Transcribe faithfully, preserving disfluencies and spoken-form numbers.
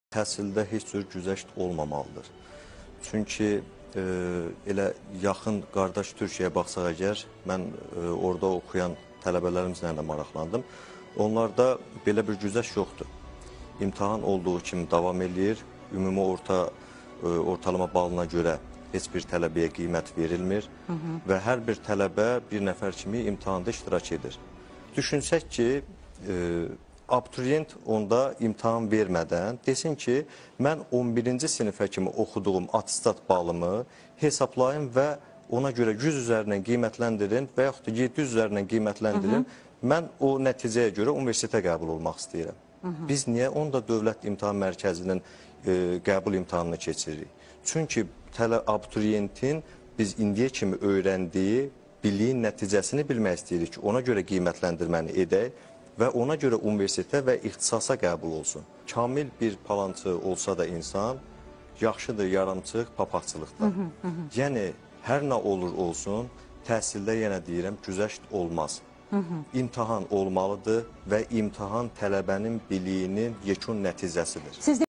Təhsildə heç cür güzəşt olmamalıdır. Çünki e, elə yaxın qardaş Türkiyəyə baxsaq əgər, mən e, orada oxuyan tələbələrimizlə də maraqlandım. Onlarda belə bir güzəşt yoxdur. İmtahan olduğu kimi davam eləyir. Ümumi orta e, ortalama balına görə heç bir tələbəyə qiymət verilmir. Hı -hı. Və hər bir tələbə bir nəfər kimi imtahanda iştirak edir. Düşünsək ki, e, abituriyent onda imtahan vermədən desin ki, mən on birinci sinifə kimi oxuduğum atestat balımı hesablayın və ona görə yüz üzərindən qiymətləndirin və yaxud da yeddi yüz üzərindən qiymətləndirin. Hı -hı. Mən o nəticəyə görə universitetə qəbul olmaq istəyirəm. Hı -hı. Biz niyə onda Dövlət İmtahan Mərkəzinin e, qəbul imtahanını keçiririk? Çünki tələ abituriyentin biz indiyə kimi öyrəndiyi biliyin nəticəsini bilmək istəyirik ki, ona görə qiymətləndirməni edək və ona görə universitetə və ixtisasa qəbul olsun. Kamil bir palançı olsa da insan, yaxşıdır yarımçıq papaqçılıqda. Hı -hı, hı. Yəni, hər nə olur olsun, təhsildə yenə deyirəm, güzəşt olmaz. Hı -hı. İmtahan olmalıdır və imtahan tələbənin biliyinin yekun nəticəsidir. Siz